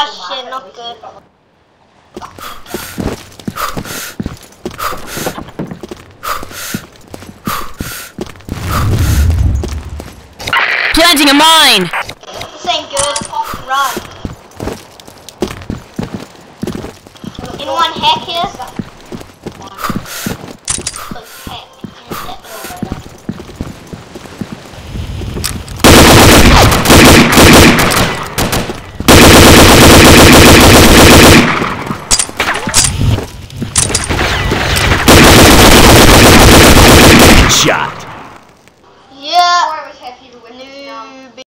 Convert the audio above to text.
Oh shit, not good. Planting a mine! This ain't good. Run. Anyone hack here? Click hack. Shot.